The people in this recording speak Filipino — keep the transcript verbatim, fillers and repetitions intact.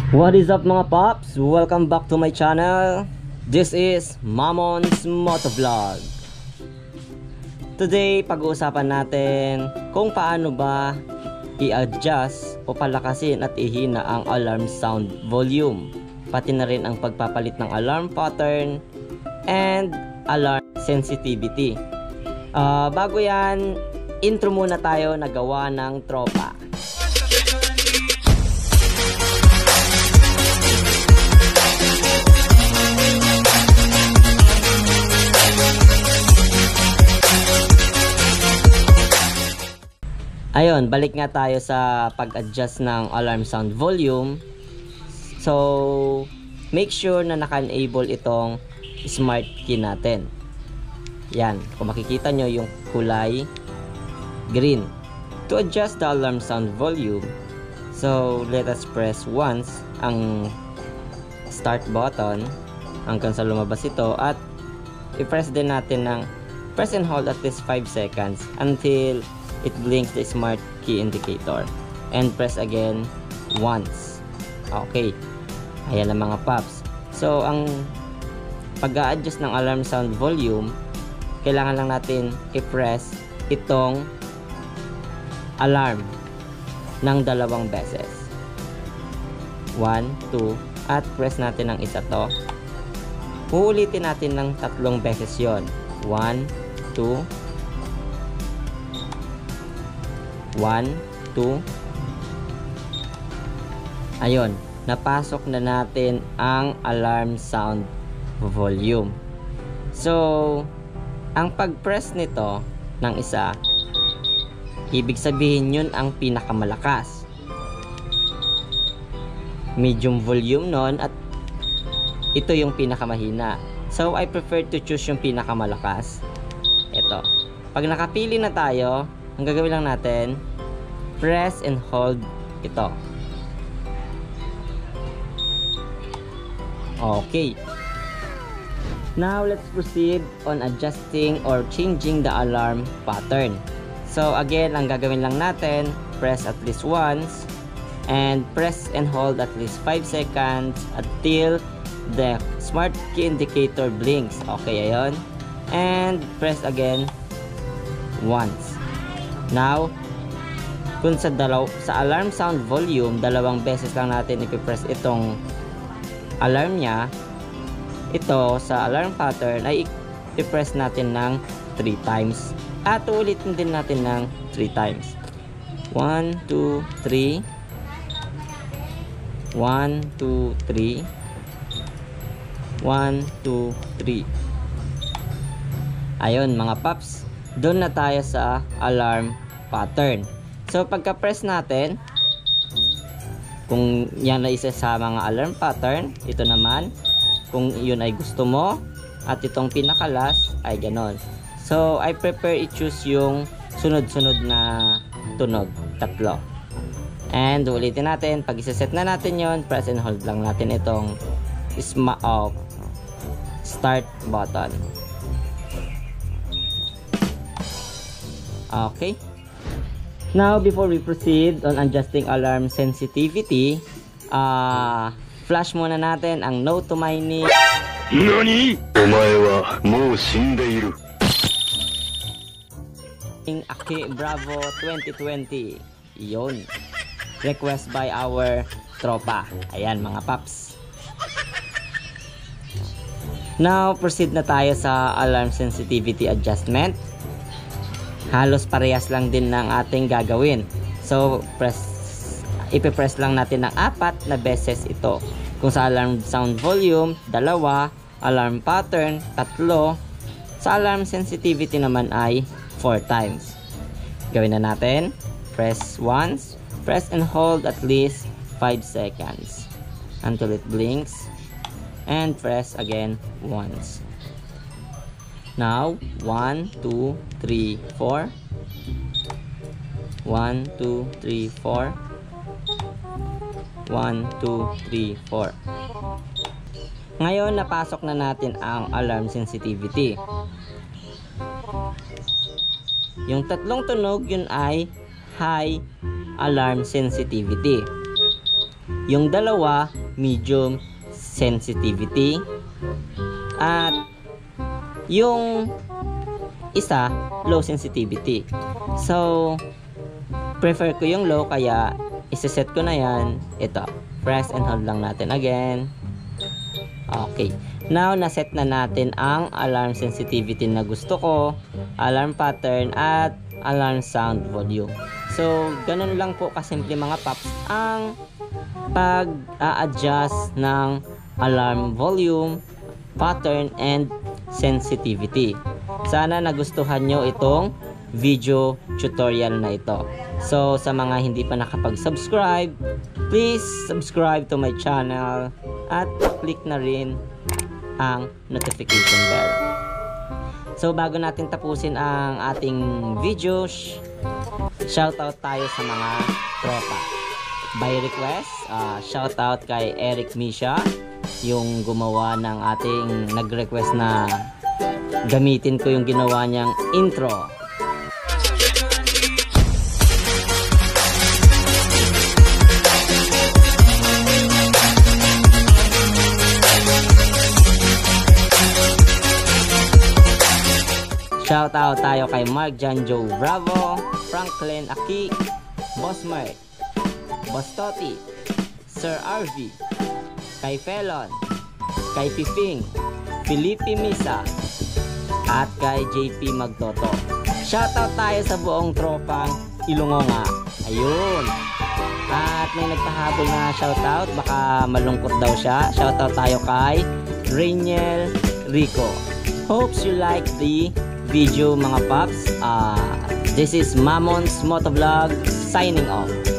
What is up mga pops? Welcome back to my channel. This is Mamon's Motovlog. Today, pag-uusapan natin kung paano ba i-adjust o palakasin at ihina ang alarm sound volume, pati na rin ang pagpapalit ng alarm pattern and alarm sensitivity. Uh, bago yan, intro muna tayo na gawa ng tropa. Ayun, balik nga tayo sa pag-adjust ng alarm sound volume. So, make sure na naka-enable itong smart key natin. Yan, kung makikita nyo yung kulay green. To adjust the alarm sound volume, so let us press once ang start button hanggang sa lumabas ito, at i-press din natin ng press and hold at least five seconds until it blinks the smart key indicator, and press again once. Okay, ayan ang mga pops. So ang pag-a-adjust ng alarm sound volume, kailangan lang natin i-press itong alarm ng dalawang beses, one, two, at press natin ng isa to. Uulitin natin ng tatlong beses yon, one, two, one, two. Ayun, napasok na natin ang alarm sound volume. So, ang pag-press nito ng isa, ibig sabihin yun ang pinakamalakas. Medium volume nun, at ito yung pinakamahina. So, I prefer to choose yung pinakamalakas. Ito. Pag nakapili na tayo, ang gagawin lang natin, press and hold ito. Okay. Now, let's proceed on adjusting or changing the alarm pattern. So, again, ang gagawin lang natin, press at least once, and press and hold at least five seconds until the smart key indicator blinks. Okay, ayun. And press again once. Now, kung sa, dalaw, sa alarm sound volume, dalawang beses lang natin ipipress itong alarm nya, ito sa alarm pattern ay ipipress natin ng three times. At ulitin din natin ng three times. one, two, three. one, two, three. one, two, three. Ayun mga paps, doon na tayo sa alarm pattern. So pagka-press natin, kung yan ay isa sa mga alarm pattern, ito naman, kung yun ay gusto mo, at itong pinakalas ay ganon. So I prefer i-choose yung sunod-sunod na tunog, tatlo. And ulitin natin, pag isa-set na natin yon, press and hold lang natin itong isma of start button. Okay. Now, before we proceed on adjusting alarm sensitivity, uh, flash muna natin ang no to my knee. Nani? Omae wa mou shindeiru. Aki Bravo twenty twenty. Yon. Request by our tropa. Ayan mga paps. Now, proceed na tayo sa alarm sensitivity adjustment. Halos parehas lang din ng ating gagawin. So, press, ipipress lang natin ng apat na beses ito. Kung sa alarm sound volume, dalawa. Alarm pattern, tatlo. Sa alarm sensitivity naman ay four times. Gawin na natin. Press once. Press and hold at least five seconds until it blinks. And press again once. Now, one, two, three, four. one, two, three, four. one, two, three, four. Ngayon, napasok na natin ang alarm sensitivity. Yung tatlong tunog, yun ay high alarm sensitivity. Yung dalawa, medium sensitivity. At yung isa, low sensitivity. So, prefer ko yung low, kaya isa-set ko na yan. Ito, press and hold lang natin again. Okay. Now, naset na natin ang alarm sensitivity na gusto ko, alarm pattern, at alarm sound volume. So, ganun lang po kasimple mga paps ang pag-a-adjust ng alarm volume, pattern, and sensitivity. Sana nagustuhan nyo itong video tutorial na ito. So, sa mga hindi pa nakapag-subscribe, please subscribe to my channel at click na rin ang notification bell. So, bago natin tapusin ang ating video, shoutout tayo sa mga tropa. By request, uh, shoutout kay Eric Misha, yung gumawa ng ating nag-request na gamitin ko yung ginawa niyang intro. Shoutout tayo kay Mark Janjo Bravo, Franklin Aki, Boss Mark, Boss Toti, Sir R V, kay Felon, kay Piping, Felipe Misa, at kay J P Magtoto. Shoutout tayo sa buong tropang Ilongonga. Ayun. At may nagpahabol na shoutout, baka malungkot daw siya. Shoutout tayo kay Rainiel Rico. Hopes you like the video mga paps. Uh, this is Mamon's Motovlog signing off.